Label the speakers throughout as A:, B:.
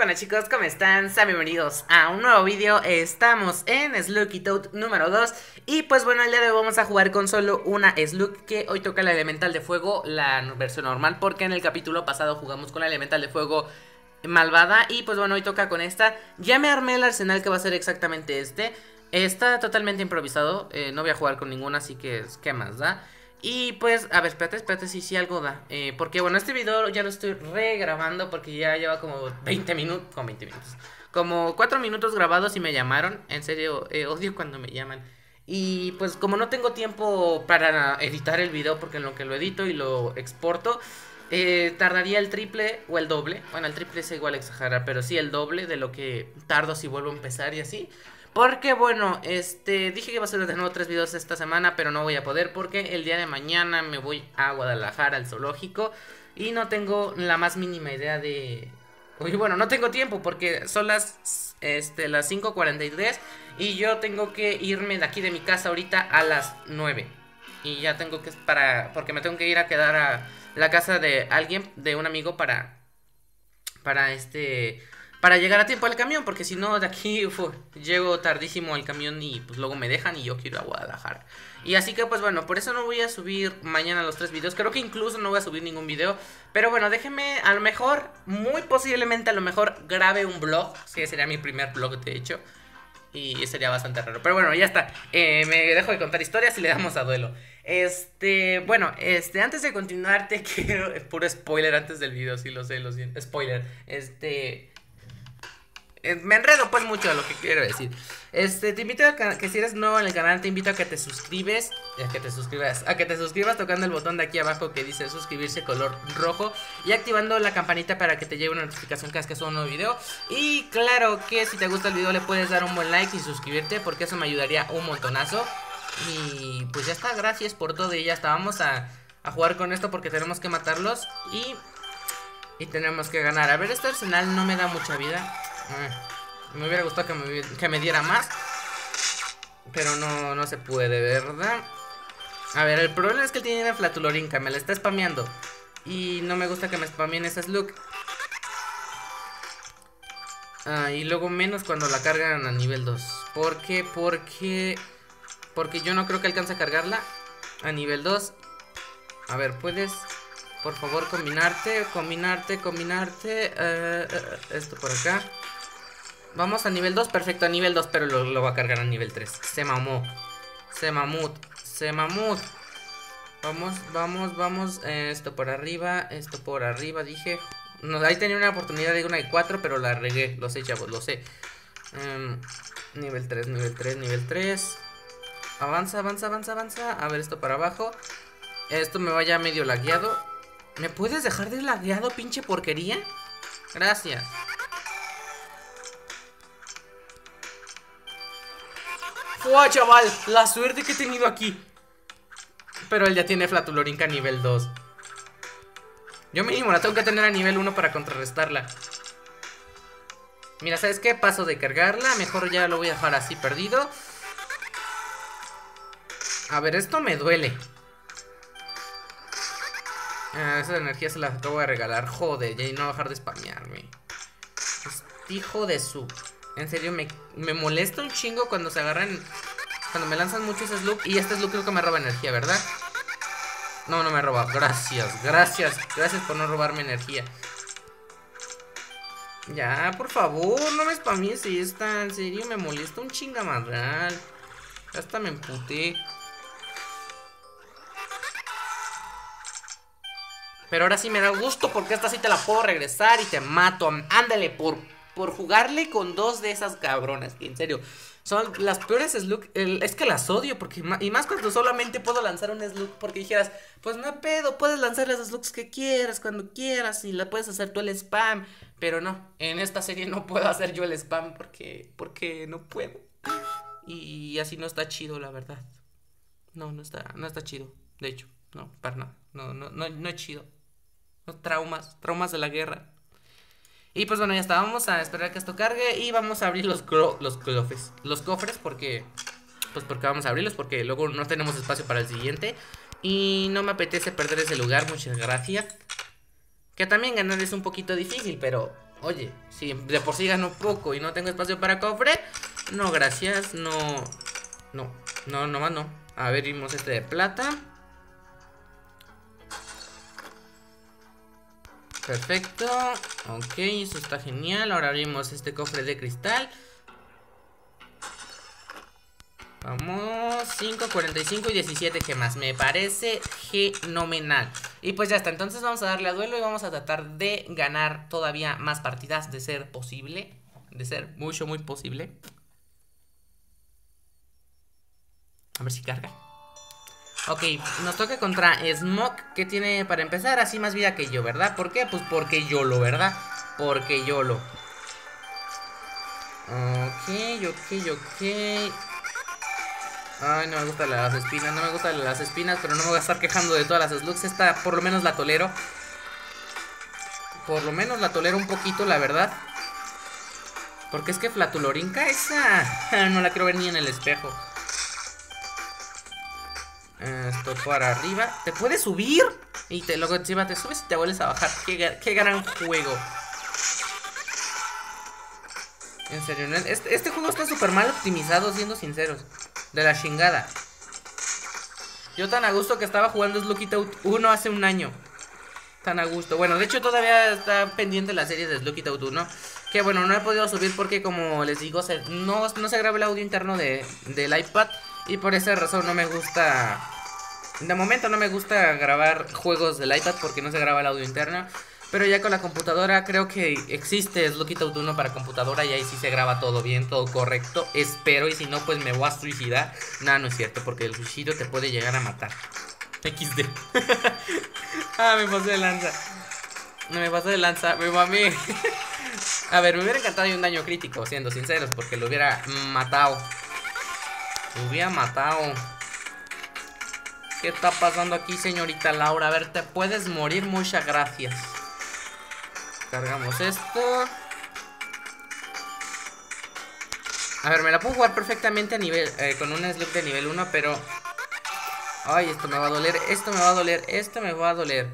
A: buenas chicos, ¿cómo están? Sean bienvenidos a un nuevo vídeo. Estamos en Slug y Toad número 2. Y pues bueno, el día de hoy vamos a jugar con solo una Slug, que hoy toca la elemental de fuego, la versión normal, porque en el capítulo pasado jugamos con la elemental de fuego malvada. Y pues bueno, hoy toca con esta. Ya me armé el arsenal que va a ser exactamente este. Está totalmente improvisado, no voy a jugar con ninguna, así que ¿qué más da? Y pues, a ver, espérate si algo da. Porque bueno, este video ya lo estoy regrabando porque ya lleva como 20 minutos, como 4 minutos grabados y me llamaron. En serio, odio cuando me llaman. Y pues como no tengo tiempo para editar el video, porque en lo que lo edito y lo exporto, tardaría el triple o el doble. Bueno, el triple es igual a exagerar, pero sí el doble de lo que tardo si vuelvo a empezar y así. Porque bueno, dije que iba a hacer de nuevo 3 videos esta semana, pero no voy a poder porque el día de mañana me voy a Guadalajara al zoológico y no tengo la más mínima idea de... Uy, bueno, no tengo tiempo porque son las 5:43 y yo tengo que irme de aquí de mi casa ahorita a las 9. Y ya tengo que porque me tengo que ir a quedar a la casa de alguien, de un amigo para llegar a tiempo al camión, porque si no de aquí llego tardísimo al camión y pues luego me dejan y yo quiero ir a Guadalajara. Y así que pues bueno, por eso no voy a subir mañana los 3 videos, creo que incluso no voy a subir ningún video. Pero bueno, déjenme, a lo mejor, muy posiblemente a lo mejor grabe un vlog, que sería mi primer vlog de hecho. Y sería bastante raro, pero bueno, ya está, me dejo de contar historias y le damos a duelo. Bueno, antes de continuar te quiero, puro spoiler antes del video, sí lo sé, lo siento, spoiler, me enredo pues mucho a lo que quiero decir. Te invito a que si eres nuevo en el canal, te invito a que te suscribas, tocando el botón de aquí abajo que dice suscribirse color rojo y activando la campanita para que te llegue una notificación cada vez que suba un nuevo video. Y claro que si te gusta el video le puedes dar un buen like y suscribirte, porque eso me ayudaría un montonazo. Y pues ya está, gracias por todo y ya está, vamos a jugar con esto porque tenemos que matarlos y tenemos que ganar. A ver, este arsenal no me da mucha vida. Me hubiera gustado que me diera más, pero no se puede, ¿verdad? A ver, el problema es que él tiene una flatulorinca, me la está spameando y no me gusta que me spameen esa slug. Y luego menos cuando la cargan a nivel 2. ¿Por qué? Porque yo no creo que alcance a cargarla a nivel 2. A ver, puedes, por favor, combinarte. Esto por acá. Vamos a nivel 2, perfecto, a nivel 2, pero lo va a cargar a nivel 3. Se mamó. Vamos. Esto por arriba, dije. No, ahí tenía una oportunidad de una de 4, pero la regué. Lo sé, chavos, lo sé. Nivel 3. Avanza. A ver, esto para abajo. Esto me vaya medio lagueado. ¿Me puedes dejar de lagueado, pinche porquería? Gracias. ¡Fua, chaval! La suerte que he tenido aquí. Pero él ya tiene flatulorinca a nivel 2. Yo mínimo la tengo que tener a nivel 1 para contrarrestarla. Mira, ¿sabes qué? Paso de cargarla. Mejor ya lo voy a dejar así perdido. A ver, esto me duele. Esa energía se la acabo de regalar. Joder, ya no va a dejar de spamearme. Este hijo de su... En serio, me molesta un chingo cuando se agarran, cuando me lanzan muchos slug. Y este slug creo que me roba energía, ¿verdad? No me roba, gracias por no robarme energía. Ya, por favor, no me spamies esta. En serio, me molesta un chingamadral. Hasta me emputé. Pero ahora sí me da gusto porque esta sí te la puedo regresar y te mato. Ándale, por jugarle con 2 de esas cabronas, que en serio son las peores slug. Es que las odio porque y más cuando solamente puedo lanzar un slug. Porque dijeras, pues no hay pedo, puedes lanzar las slugs que quieras, cuando quieras, y la puedes hacer tú el spam. Pero no, en esta serie no puedo hacer yo el spam porque no puedo. Y así no está chido, la verdad. No está chido. De hecho, no, para nada. No es chido. No, traumas de la guerra. Y pues bueno, ya está, vamos a esperar a que esto cargue y vamos a abrir los cofres porque vamos a abrirlos porque luego no tenemos espacio para el siguiente. Y no me apetece perder ese lugar, muchas gracias. Que también ganar es un poquito difícil, pero Oye, si de por sí gano poco y no tengo espacio para cofre, no, gracias, no. No, nomás no. A ver, vimos este de plata. Perfecto. Ok, eso está genial. Ahora abrimos este cofre de cristal. Vamos, 5, 45 y 17 gemas. Me parece fenomenal. Y pues ya está, entonces vamos a darle a duelo y vamos a tratar de ganar todavía más partidas, de ser posible. De ser mucho, muy posible. A ver si carga. Ok, nos toca contra Smoke, que tiene para empezar así más vida que yo, ¿verdad? ¿Por qué? Pues porque YOLO, ¿verdad? Porque YOLO. Ok. Ay, no me gustan las espinas, no me gustan las espinas, pero no me voy a estar quejando de todas las slugs. Esta por lo menos la tolero. Por lo menos la tolero un poquito, la verdad. Porque es que Flatulorinca, esa no la quiero ver ni en el espejo. Esto para arriba. ¿Te puedes subir? Y luego encima te subes y te vuelves a bajar. Qué gran juego. En serio, ¿no? Este juego está súper mal optimizado, siendo sinceros. De la chingada. Yo tan a gusto que estaba jugando Sluggy Toad 1 hace un año. Tan a gusto. Bueno, de hecho todavía está pendiente la serie de Sluggy Toad 1. Que bueno, no he podido subir porque, como les digo, no se graba el audio interno del iPad. Y por esa razón no me gusta. De momento no me gusta grabar juegos del iPad porque no se graba el audio interno. Pero ya con la computadora creo que existe Sluggy Toad 1 para computadora. Y ahí sí se graba todo bien, todo correcto. Espero, y si no pues me voy a suicidar. Nada, no es cierto, porque el suicidio te puede llegar a matar. XD. Ah, me pasé de lanza. Me pasé de lanza, me mamé. A ver, me hubiera encantado un daño crítico, siendo sinceros, porque lo hubiera matado. Lo hubiera matado. ¿Qué está pasando aquí, señorita Laura? A ver, te puedes morir, muchas gracias. Cargamos esto. A ver, me la puedo jugar perfectamente a nivel con un slug de nivel 1, pero... Ay, esto me va a doler, esto me va a doler, esto me va a doler.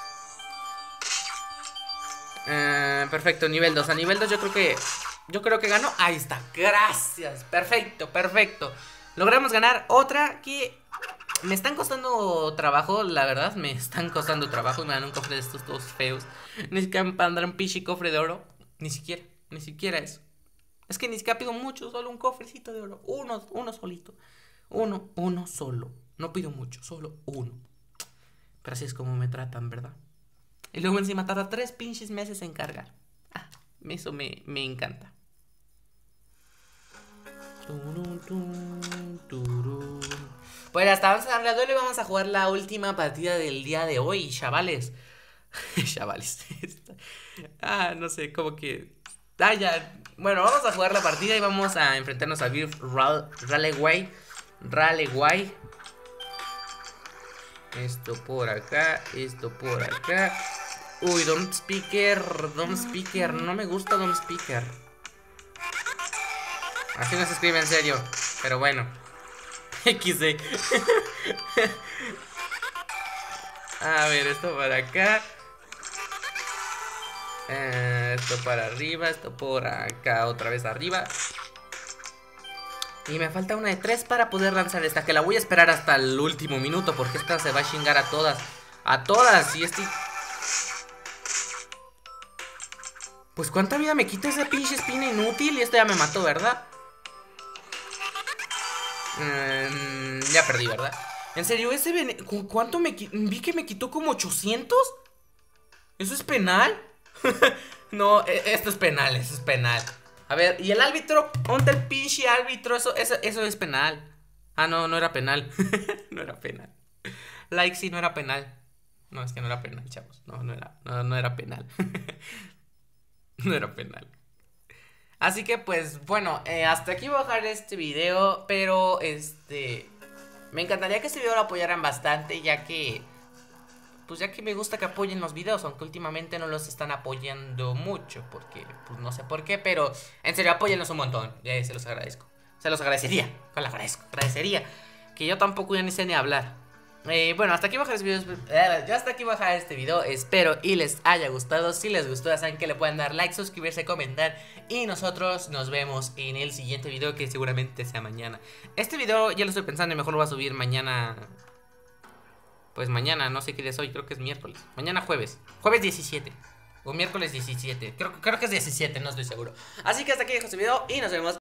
A: Perfecto, nivel 2. A nivel 2 yo creo que gano. Ahí está, gracias. Perfecto, perfecto. Logramos ganar otra que me están costando trabajo, la verdad. Me están costando trabajo. Y me dan un cofre de estos dos feos. Ni siquiera para andar un pichi cofre de oro. Ni siquiera eso. Es que ni siquiera pido mucho, solo un cofrecito de oro. Uno solito. Uno solo. No pido mucho, solo uno. Pero así es como me tratan, ¿verdad? Y luego encima tarda 3 pinches meses en cargar. Eso me encanta. Pues hasta vamos a darle a duelo y vamos a jugar la última partida del día de hoy, chavales. Chavales. No sé, como que... ya. Bueno, vamos a jugar la partida y vamos a enfrentarnos a Biff Raleigh. Esto por acá, esto por acá. Uy, Dom Speaker, no me gusta Dom Speaker. Así no se escribe en serio, pero bueno. XD. A ver, esto para acá. Esto para arriba, esto por acá, otra vez arriba. Y me falta una de 3 para poder lanzar esta, que la voy a esperar hasta el último minuto, porque esta se va a chingar a todas. A todas, y Pues cuánta vida me quita esa pinche espina inútil. Y esto ya me mató, ¿verdad? Ya perdí, ¿verdad? En serio, ¿cuánto vi que me quitó como 800? ¿Eso es penal? No, esto es penal, eso es penal. A ver, ¿y el árbitro? ¿Dónde el pinche árbitro? Eso es penal. No era penal. No era penal. Like, sí, no era penal. No, es que no era penal, chavos. No era penal. No era penal. Así que pues, bueno, hasta aquí voy a dejar este video. Pero, me encantaría que este video lo apoyaran bastante, ya que... Pues ya que me gusta que apoyen los videos, aunque últimamente no los están apoyando mucho, porque pues no sé por qué, pero en serio, apóyenlos un montón, se los agradezco. Se los agradecería, agradecería, que yo tampoco ya ni sé ni hablar. Bueno, hasta aquí baja este video. Ya hasta aquí baja este video. Espero y les haya gustado. Si les gustó, ya saben que le pueden dar like, suscribirse, comentar. Y nosotros nos vemos en el siguiente video, que seguramente sea mañana. Este video ya lo estoy pensando y mejor lo voy a subir mañana. Pues mañana, no sé qué día es hoy, creo que es miércoles. Mañana jueves. Jueves 17. O miércoles 17. Creo que es 17, no estoy seguro. Así que hasta aquí dejo este video y nos vemos